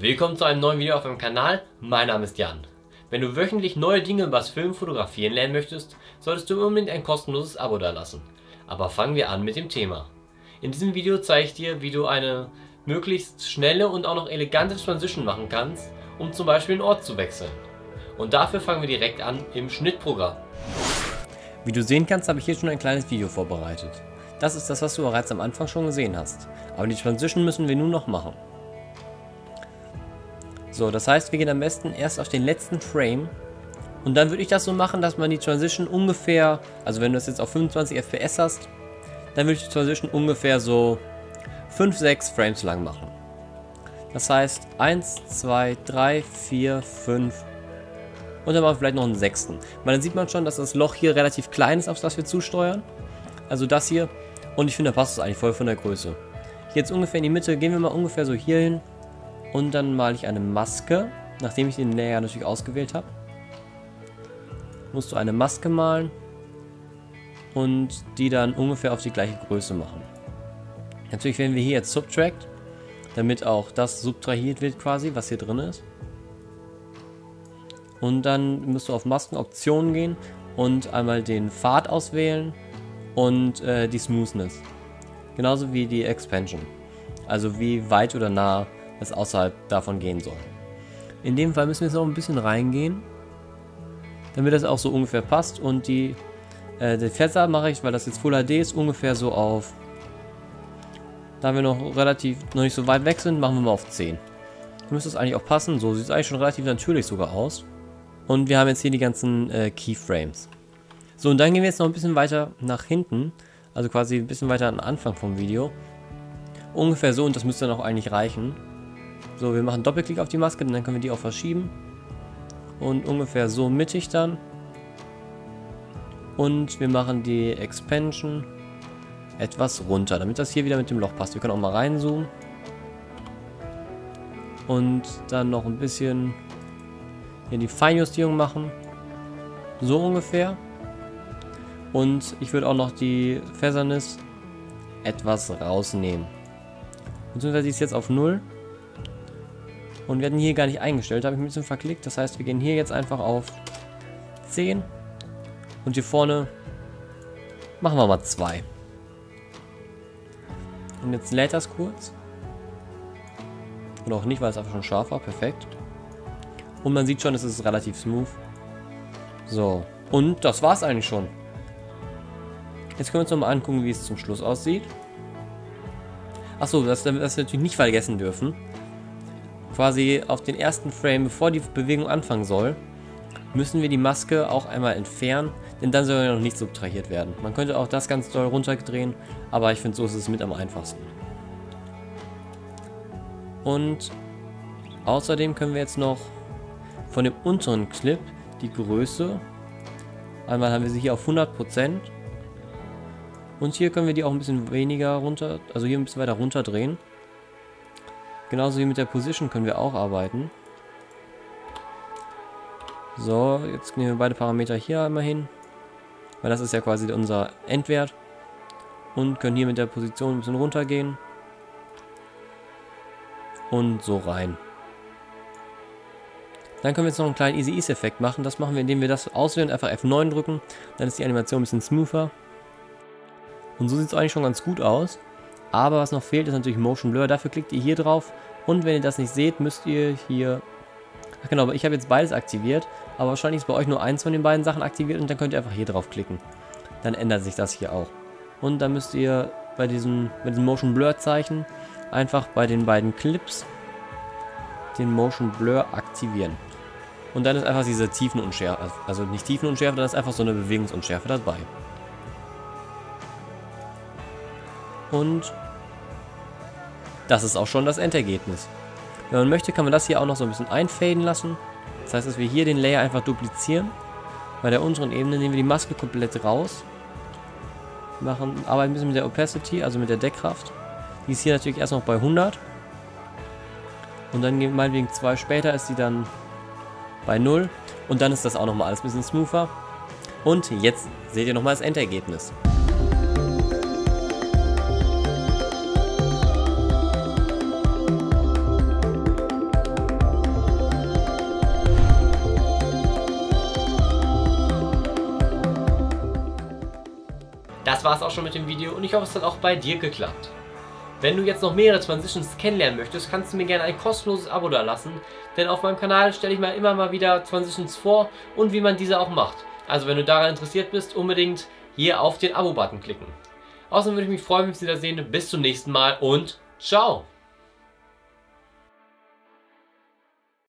Willkommen zu einem neuen Video auf meinem Kanal, mein Name ist Jan. Wenn du wöchentlich neue Dinge über das Filmen fotografieren lernen möchtest, solltest du unbedingt ein kostenloses Abo dalassen. Aber fangen wir an mit dem Thema. In diesem Video zeige ich dir, wie du eine möglichst schnelle und auch noch elegante Transition machen kannst, um zum Beispiel den Ort zu wechseln. Und dafür fangen wir direkt an im Schnittprogramm. Wie du sehen kannst, habe ich hier schon ein kleines Video vorbereitet. Das ist das, was du bereits am Anfang schon gesehen hast. Aber die Transition müssen wir nun noch machen. So, das heißt, wir gehen am besten erst auf den letzten Frame und dann würde ich das so machen, dass man die Transition ungefähr, also wenn du das jetzt auf 25 FPS hast, dann würde ich die Transition ungefähr so 5-6 Frames lang machen. Das heißt 1, 2, 3, 4, 5 und dann machen wir vielleicht noch einen sechsten. Weil dann sieht man schon, dass das Loch hier relativ klein ist, auf das wir zusteuern. Also das hier. Und ich finde, da passt es eigentlich voll von der Größe. Hier jetzt ungefähr in die Mitte, gehen wir mal ungefähr so hier hin. Und dann male ich eine Maske, nachdem ich den Layer natürlich ausgewählt habe. Musst du eine Maske malen und die dann ungefähr auf die gleiche Größe machen. Natürlich wählen wir hier jetzt Subtract, damit auch das subtrahiert wird quasi, was hier drin ist. Und dann musst du auf Maskenoptionen gehen und einmal den Pfad auswählen und die Smoothness. Genauso wie die Expansion. Also wie weit oder nah es außerhalb davon gehen soll. In dem Fall müssen wir jetzt noch ein bisschen reingehen, damit das auch so ungefähr passt. Und die Fässer mache ich, weil das jetzt Full HD ist, ungefähr so auf, da wir noch nicht so weit weg sind, machen wir mal auf 10. Dann müsste es eigentlich auch passen. So sieht es eigentlich schon relativ natürlich sogar aus. Und wir haben jetzt hier die ganzen Keyframes. So, und dann gehen wir jetzt noch ein bisschen weiter nach hinten, also quasi ein bisschen weiter am Anfang vom Video. Ungefähr so, und das müsste dann auch eigentlich reichen. So, wir machen Doppelklick auf die Maske, dann können wir die auch verschieben. Und ungefähr so mittig dann. Und wir machen die Expansion etwas runter, damit das hier wieder mit dem Loch passt. Wir können auch mal reinzoomen. Und dann noch ein bisschen hier die Feinjustierung machen. So ungefähr. Und ich würde auch noch die Featherness etwas rausnehmen. Beziehungsweise die ist jetzt auf 0. Und wir hatten hier gar nicht eingestellt, da habe ich ein bisschen verklickt. Das heißt, wir gehen hier jetzt einfach auf 10. Und hier vorne machen wir mal 2. Und jetzt lädt das kurz. Oder auch nicht, weil es einfach schon scharf war. Perfekt. Und man sieht schon, es ist relativ smooth. So. Und das war es eigentlich schon. Jetzt können wir uns nochmal angucken, wie es zum Schluss aussieht. Achso, das wir natürlich nicht vergessen dürfen. Quasi auf den ersten Frame, bevor die Bewegung anfangen soll, müssen wir die Maske auch einmal entfernen, denn dann soll ja noch nicht subtrahiert werden. Man könnte auch das ganz doll runterdrehen, aber ich finde, so ist es mit am einfachsten. Und außerdem können wir jetzt noch von dem unteren Clip die Größe, einmal haben wir sie hier auf 100%. Und hier können wir die auch ein bisschen weniger runter, also hier ein bisschen weiter runter drehen. Genauso wie mit der Position können wir auch arbeiten. So, jetzt nehmen wir beide Parameter hier einmal hin. Weil das ist ja quasi unser Endwert. Und können hier mit der Position ein bisschen runtergehen. Und so rein. Dann können wir jetzt noch einen kleinen Easy-Ease-Effekt machen. Das machen wir, indem wir das auswählen und einfach F9 drücken. Dann ist die Animation ein bisschen smoother. Und so sieht es eigentlich schon ganz gut aus. Aber was noch fehlt, ist natürlich Motion Blur. Dafür klickt ihr hier drauf. Und wenn ihr das nicht seht, müsst ihr hier... Ach genau, ich habe jetzt beides aktiviert. Aber wahrscheinlich ist bei euch nur eins von den beiden Sachen aktiviert. Und dann könnt ihr einfach hier drauf klicken. Dann ändert sich das hier auch. Und dann müsst ihr bei diesem Motion Blur Zeichen einfach bei den beiden Clips den Motion Blur aktivieren. Und dann ist einfach diese Tiefenunschärfe. Also nicht Tiefenunschärfe, dann ist einfach so eine Bewegungsunschärfe dabei. Und das ist auch schon das Endergebnis. Wenn man möchte, kann man das hier auch noch so ein bisschen einfaden lassen. Das heißt, dass wir hier den Layer einfach duplizieren. Bei der unteren Ebene nehmen wir die Maske komplett raus. Arbeiten ein bisschen mit der Opacity, also mit der Deckkraft. Die ist hier natürlich erst noch bei 100. Und dann meinetwegen 2 später ist sie dann bei 0. Und dann ist das auch nochmal alles ein bisschen smoother. Und jetzt seht ihr nochmal das Endergebnis. Das war es auch schon mit dem Video und ich hoffe, es hat auch bei dir geklappt. Wenn du jetzt noch mehrere Transitions kennenlernen möchtest, kannst du mir gerne ein kostenloses Abo da lassen, denn auf meinem Kanal stelle ich mir immer mal wieder Transitions vor und wie man diese auch macht. Also wenn du daran interessiert bist, unbedingt hier auf den Abo-Button klicken. Außerdem würde ich mich freuen, wenn wir uns wiedersehen. Bis zum nächsten Mal und ciao!